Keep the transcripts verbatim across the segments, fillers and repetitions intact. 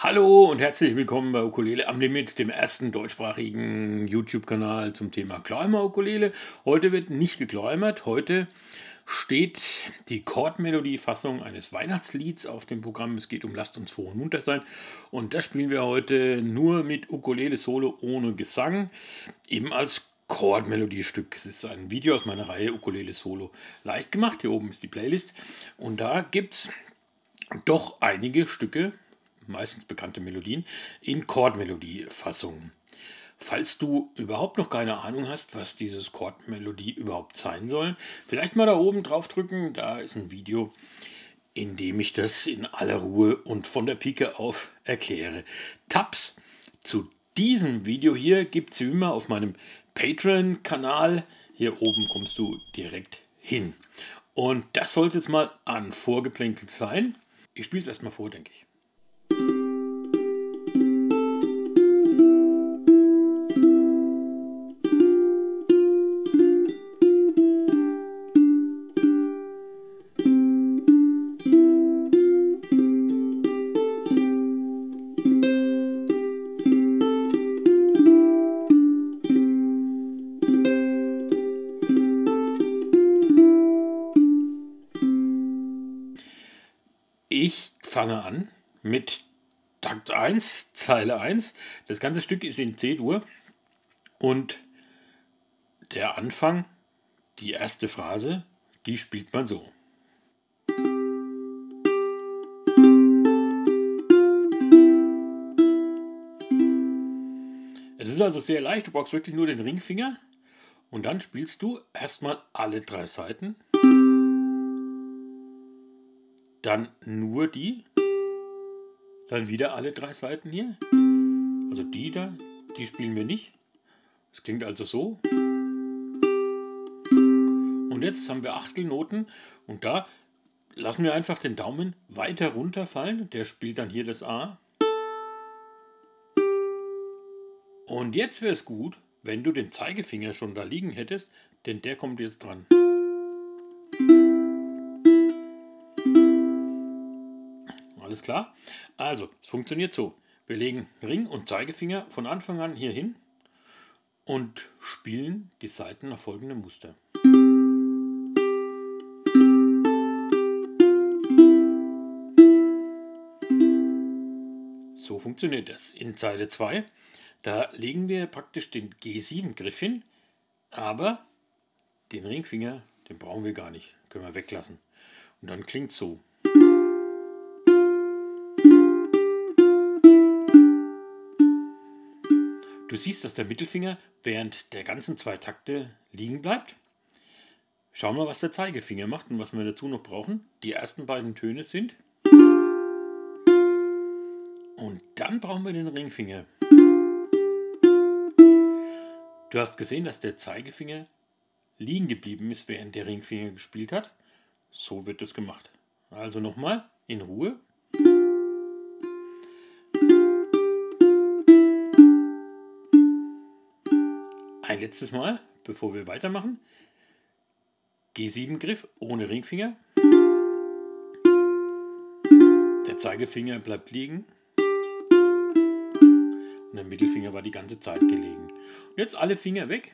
Hallo und herzlich willkommen bei Ukulele am Limit, dem ersten deutschsprachigen YouTube-Kanal zum Thema Kleimer-Ukulele. Heute wird nicht gekleimert, heute steht die Chordmelodie-Fassung eines Weihnachtslieds auf dem Programm. Es geht um Lasst uns froh und munter sein und das spielen wir heute nur mit Ukulele-Solo ohne Gesang, eben als Chordmelodiestück. Es ist ein Video aus meiner Reihe Ukulele-Solo leicht gemacht. Hier oben ist die Playlist und da gibt es doch einige Stücke, meistens bekannte Melodien, in Chordmelodie-Fassungen. Falls du überhaupt noch keine Ahnung hast, was dieses Chordmelodie überhaupt sein soll, vielleicht mal da oben drauf drücken, da ist ein Video, in dem ich das in aller Ruhe und von der Pike auf erkläre. Tabs zu diesem Video hier gibt es wie immer auf meinem Patreon-Kanal. Hier oben kommst du direkt hin. Und das sollte jetzt mal an vorgeplänkelt sein. Ich spiele es erstmal vor, denke ich. Ich fange an mit Takt eins, Zeile eins. Das ganze Stück ist in C-Dur und der Anfang, die erste Phrase, die spielt man so. Es ist also sehr leicht, du brauchst wirklich nur den Ringfinger und dann spielst du erstmal alle drei Saiten. Dann nur die, dann wieder alle drei Saiten hier. Also die da, die spielen wir nicht. Das klingt also so. Und jetzt haben wir Achtelnoten und da lassen wir einfach den Daumen weiter runterfallen. Der spielt dann hier das A. Und jetzt wäre es gut, wenn du den Zeigefinger schon da liegen hättest, denn der kommt jetzt dran. Alles klar? Also, es funktioniert so. Wir legen Ring und Zeigefinger von Anfang an hier hin und spielen die Saiten nach folgendem Muster. So funktioniert das. In Zeile zwei, da legen wir praktisch den G sieben Griff hin, aber den Ringfinger, den brauchen wir gar nicht. Können wir weglassen. Und dann klingt es so. Du siehst, dass der Mittelfinger während der ganzen zwei Takte liegen bleibt. Schau mal, was der Zeigefinger macht und was wir dazu noch brauchen. Die ersten beiden Töne sind. Und dann brauchen wir den Ringfinger. Du hast gesehen, dass der Zeigefinger liegen geblieben ist, während der Ringfinger gespielt hat. So wird das gemacht. Also nochmal in Ruhe. Ein letztes Mal, bevor wir weitermachen. G sieben Griff ohne Ringfinger. Der Zeigefinger bleibt liegen. Und der Mittelfinger war die ganze Zeit gelegen. Und jetzt alle Finger weg.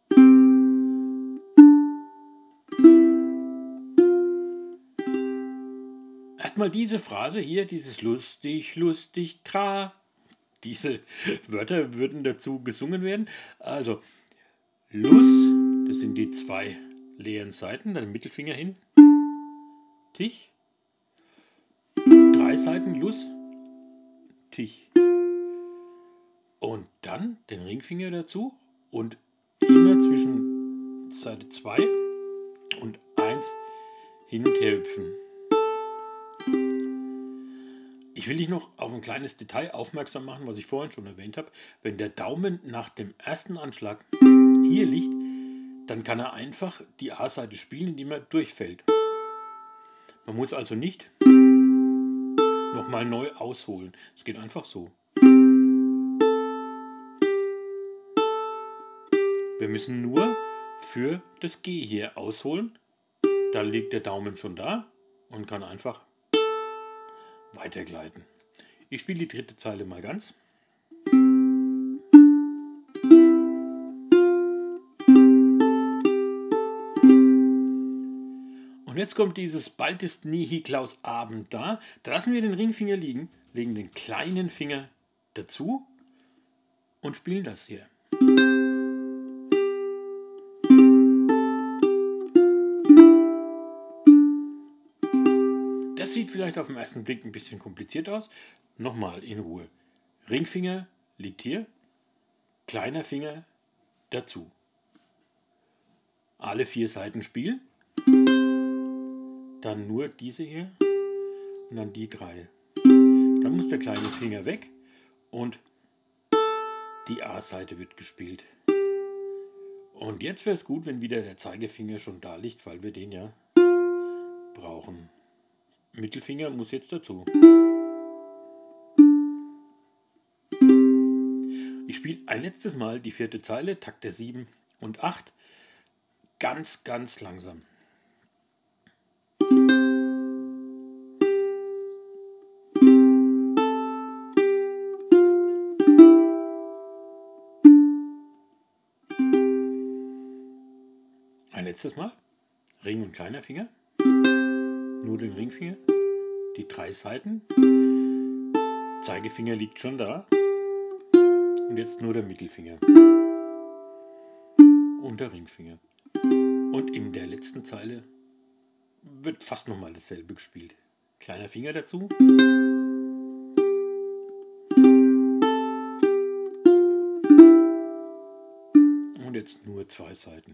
Erstmal diese Phrase hier, dieses lustig, lustig, tra. Diese Wörter würden dazu gesungen werden. Also Lus, das sind die zwei leeren Saiten, dann den Mittelfinger hin, Tich, drei Saiten Lus, Tich und dann den Ringfinger dazu und immer zwischen Seite zwei und eins hin und her hüpfen. Ich will dich noch auf ein kleines Detail aufmerksam machen, was ich vorhin schon erwähnt habe. Wenn der Daumen nach dem ersten Anschlag hier liegt, dann kann er einfach die A-Seite spielen, indem er durchfällt. Man muss also nicht nochmal neu ausholen. Es geht einfach so. Wir müssen nur für das G hier ausholen. Da liegt der Daumen schon da und kann einfach weitergleiten. Ich spiele die dritte Zeile mal ganz. Und jetzt kommt dieses Bald ist nie Hiklaus Abend da. Da lassen wir den Ringfinger liegen, legen den kleinen Finger dazu und spielen das hier. Das sieht vielleicht auf den ersten Blick ein bisschen kompliziert aus. Nochmal in Ruhe. Ringfinger liegt hier, kleiner Finger dazu. Alle vier Seiten spielen. Dann nur diese hier und dann die drei. Dann muss der kleine Finger weg und die A-Seite wird gespielt. Und jetzt wäre es gut, wenn wieder der Zeigefinger schon da liegt, weil wir den ja brauchen. Mittelfinger muss jetzt dazu. Ich spiele ein letztes Mal die vierte Zeile, Takte sieben und acht, ganz, ganz langsam. Ein letztes Mal, Ring und kleiner Finger, nur den Ringfinger, die drei Seiten, Zeigefinger liegt schon da und jetzt nur der Mittelfinger und der Ringfinger. Und in der letzten Zeile wird fast nochmal dasselbe gespielt. Kleiner Finger dazu. Und jetzt nur zwei Seiten.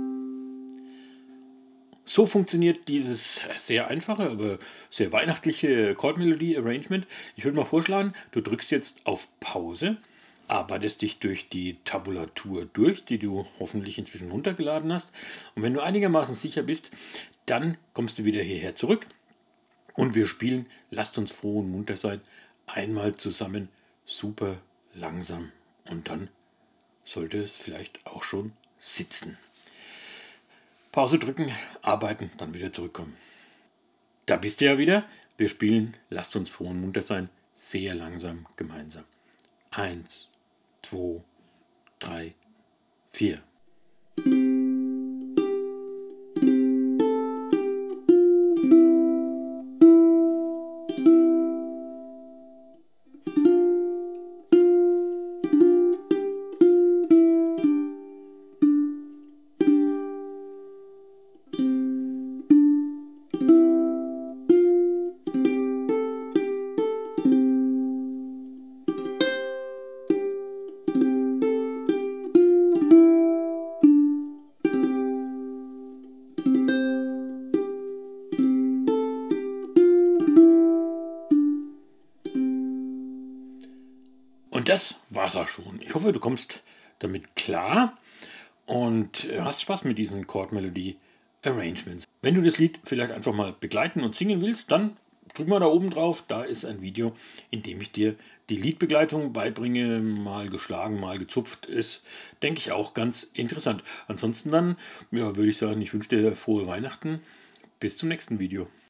So funktioniert dieses sehr einfache, aber sehr weihnachtliche Chordmelodie-Arrangement. Ich würde mal vorschlagen, du drückst jetzt auf Pause, arbeitest dich durch die Tabulatur durch, die du hoffentlich inzwischen runtergeladen hast. Und wenn du einigermaßen sicher bist, dann kommst du wieder hierher zurück und wir spielen Lasst uns froh und munter sein, einmal zusammen, super langsam. Und dann sollte es vielleicht auch schon sitzen. Pause drücken, arbeiten, dann wieder zurückkommen. Da bist du ja wieder. Wir spielen Lasst uns froh und munter sein, sehr langsam gemeinsam. Eins, zwei, drei, vier. Und das war's auch schon. Ich hoffe, du kommst damit klar und hast Spaß mit diesen Chord-Melodie-Arrangements. Wenn du das Lied vielleicht einfach mal begleiten und singen willst, dann drück mal da oben drauf. Da ist ein Video, in dem ich dir die Liedbegleitung beibringe. Mal geschlagen, mal gezupft. Ist, denke ich, auch ganz interessant. Ansonsten dann, ja, würde ich sagen, ich wünsche dir frohe Weihnachten. Bis zum nächsten Video.